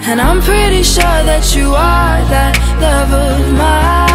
And I'm pretty sure that you are that love of mine.